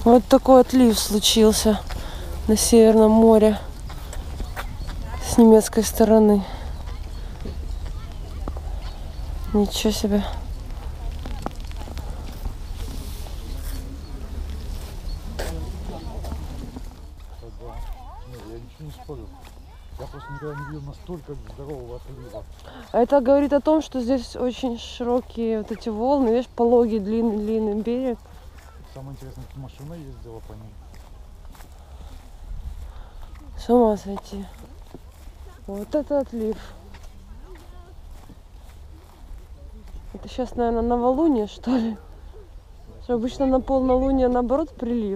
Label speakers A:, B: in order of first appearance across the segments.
A: Вот такой отлив случился на Северном море с немецкой стороны. Ничего себе.
B: Я ничего не спорю. Я просто никогда не видел настолько здорового отлива.
A: Это говорит о том, что здесь очень широкие вот эти волны, видишь, пологий, длинный берег.
B: Самое интересное, что машина ездила по ним.
A: С ума сойти. Вот это отлив. Это сейчас, наверное, новолуние, что ли? Что обычно на полнолуние, наоборот, прилив.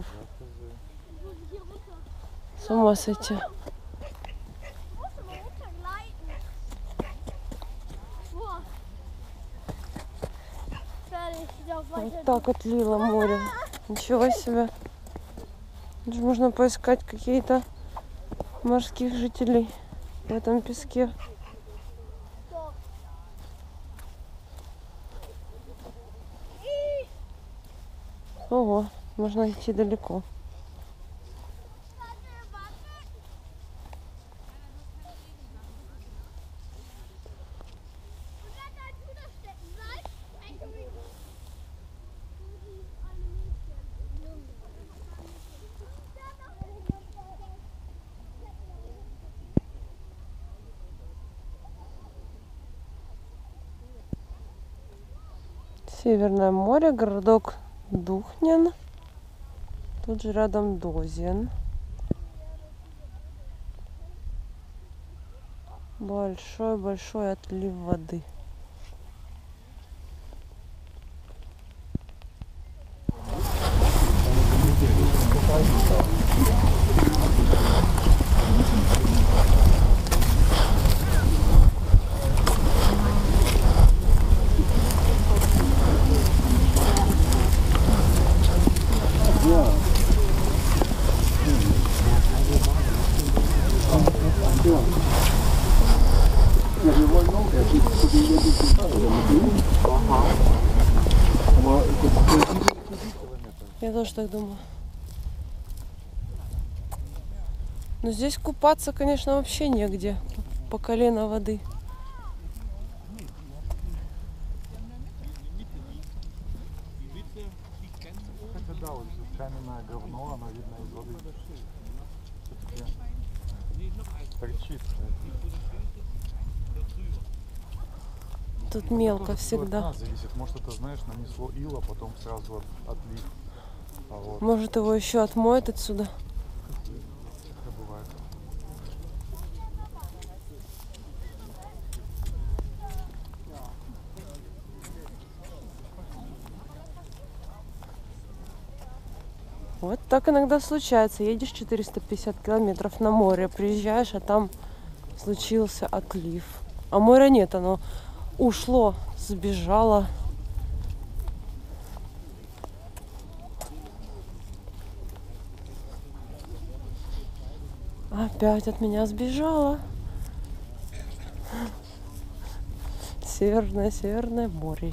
A: С ума сойти. Вот так отлило море. Ничего себе. Даже можно поискать какие-то морских жителей в этом песке. Ого, можно идти далеко. Северное море, городок Духнен. Тут же рядом Дозен. Большой-большой отлив воды. Я тоже так думаю. Но здесь купаться, конечно, вообще негде. По колено воды.
B: Хотя да, вот здесь каменное говно, оно видно из воды. Торчит.
A: Тут мелко всегда.
B: Зависит. Может, это, знаешь, нанесло ила, потом сразу отлив. А вот.
A: Может, его еще отмоет отсюда.
B: Это бывает.
A: Вот так иногда случается. Едешь 450 километров на море, приезжаешь, а там случился отлив. А моря нет, оно ушло, сбежало. Опять от меня сбежала. Северное море.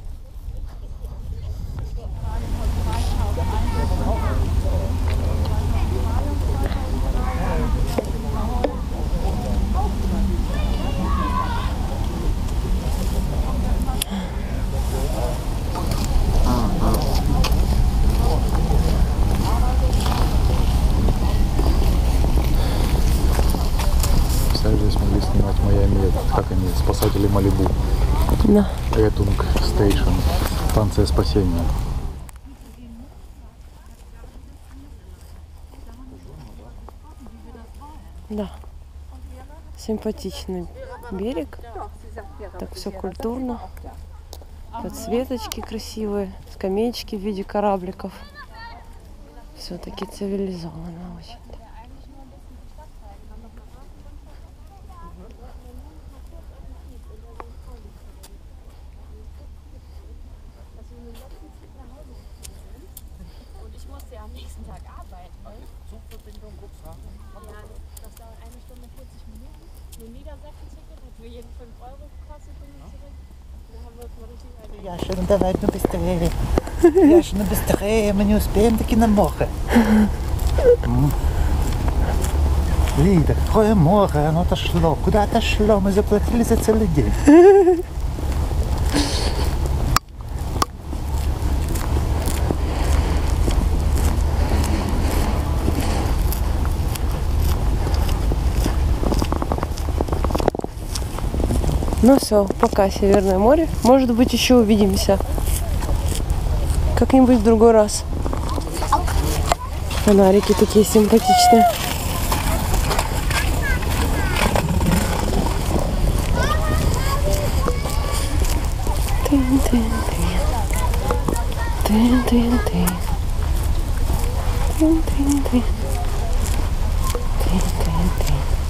B: Здесь могли снимать Майами, как они, спасатели Малибу.
A: Да.
B: Ретунг Стейшн, станция спасения.
A: Да. Симпатичный берег. Так все культурно. Подсветочки красивые, скамеечки в виде корабликов. Все-таки цивилизованно очень.
C: Ja, schön, da weit nur bis der Яш, ну быстрее, мы не успеем таки на море. Лида, какое море, оно отошло. Куда отошло? Мы заплатили за целый день.
A: Ну все, пока, Северное море. Может быть, еще увидимся. Как-нибудь в другой раз. Фонарики такие симпатичные. Тын-тын-тын. Тын-тын-тын. Тын-тын-тын. Тын-тын-тын.